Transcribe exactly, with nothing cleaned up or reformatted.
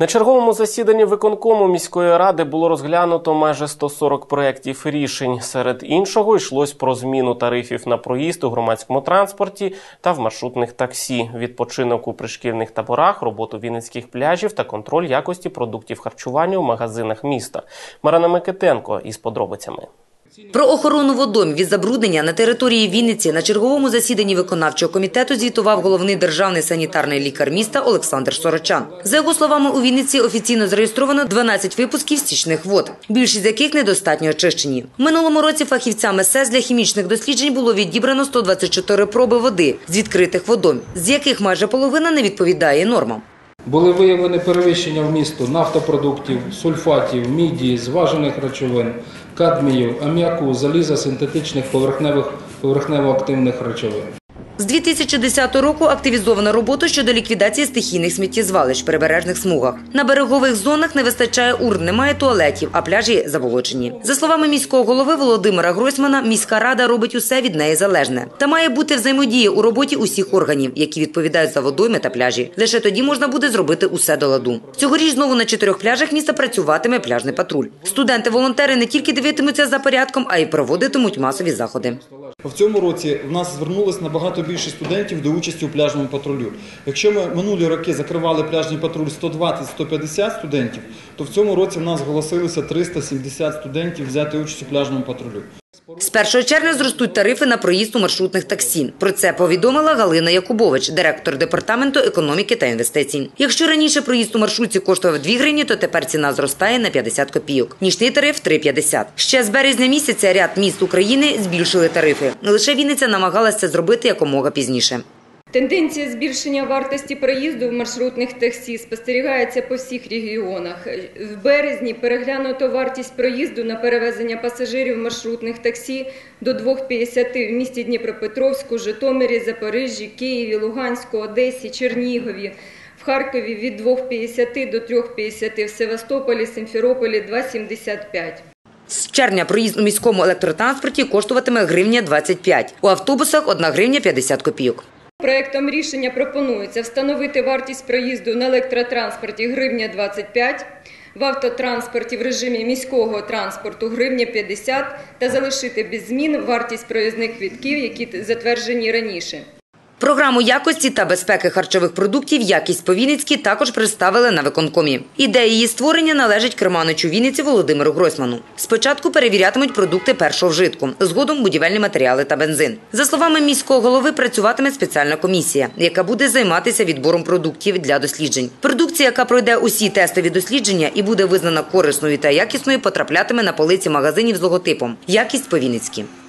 На черговому засіданні виконкому міської ради було розглянуто майже сто сорок проєктів рішень. Серед іншого йшлось про зміну тарифів на проїзд у громадському транспорті та в маршрутних таксі, відпочинок у пришкільних таборах, роботу вінницьких пляжів та контроль якості продуктів харчування у магазинах міста. Марина Микитенко із подробицями. Про охорону водойм від забруднення на території Вінниці на черговому засіданні виконавчого комітету звітував головний державний санітарний лікар міста Олександр Сорочан. За його словами, у Вінниці офіційно зареєстровано дванадцять випусків стічних вод, більшість з яких недостатньо очищені. В минулому році фахівцями ес е с для хімічних досліджень було відібрано сто двадцять чотири проби води з відкритих водойм, з яких майже половина не відповідає нормам. Були виявлені перевищення вмісту нафтопродуктів, сульфатів, міді, зважених речовин, кадмію, аміаку, заліза, синтетичних поверхневих, поверхнево-активних речовин. З дві тисячі десятого року активізована робота щодо ліквідації стихійних сміттєзвалищ в прибережних смугах. На берегових зонах не вистачає урн, немає туалетів, а пляжі заболочені. За словами міського голови Володимира Гройсмана, міська рада робить усе від неї залежне. Та має бути взаємодія у роботі усіх органів, які відповідають за водойми та пляжі. Лише тоді можна буде зробити усе до ладу. Цьогоріч знову на чотирьох пляжах міста працюватиме пляжний патруль. Студенти-волонтери не тільки дивитимуться за порядком, а й проводитимуть масові заходи. В цьому році в нас звернулось набагато більше студентів до участі у пляжному патрулю. Якщо ми минулі роки закривали пляжний патруль сто двадцять - сто п'ятдесят студентів, то в цьому році в нас зголосилося триста сімдесят студентів взяти участь у пляжному патрулю. З першого червня зростуть тарифи на проїзд у маршрутних таксі. Про це повідомила Галина Якубович, директор департаменту економіки та інвестицій. Якщо раніше проїзд у маршрутці коштував дві гривні, то тепер ціна зростає на п'ятдесят копійок. Нічний тариф – три п'ятдесят. Ще з березня місяця ряд міст України збільшили тарифи. Лише Вінниця намагалася це зробити якомога пізніше. Тенденція збільшення вартості проїзду в маршрутних таксі спостерігається по всіх регіонах. В березні переглянуто вартість проїзду на перевезення пасажирів маршрутних таксі до двох п'ятдесят в місті Дніпропетровську, Житомирі, Запоріжжі, Києві, Луганську, Одесі, Чернігові. В Харкові від двох п'ятдесят до трьох п'ятдесят, в Севастополі, Симферополі – два сімдесят п'ять. З червня проїзд у міському електротранспорті коштуватиме гривня двадцять п'ять, у автобусах – одна гривня п'ятдесят копійок. Проектом рішення пропонується встановити вартість проїзду на електротранспорті гривня двадцять п'ять, в автотранспорті в режимі міського транспорту гривня п'ятдесят та залишити без змін вартість проїзних квитків, які затверджені раніше. Програму якості та безпеки харчових продуктів «Якість по-вінницьки» також представили на виконкомі. Ідея її створення належить керманичу Вінниці Володимиру Гройсману. Спочатку перевірятимуть продукти першого вжитку, згодом будівельні матеріали та бензин. За словами міського голови, працюватиме спеціальна комісія, яка буде займатися відбором продуктів для досліджень. Продукція, яка пройде усі тестові дослідження і буде визнана корисною та якісною, потраплятиме на полиці магазинів з логотипом «Якість по-вінницьки».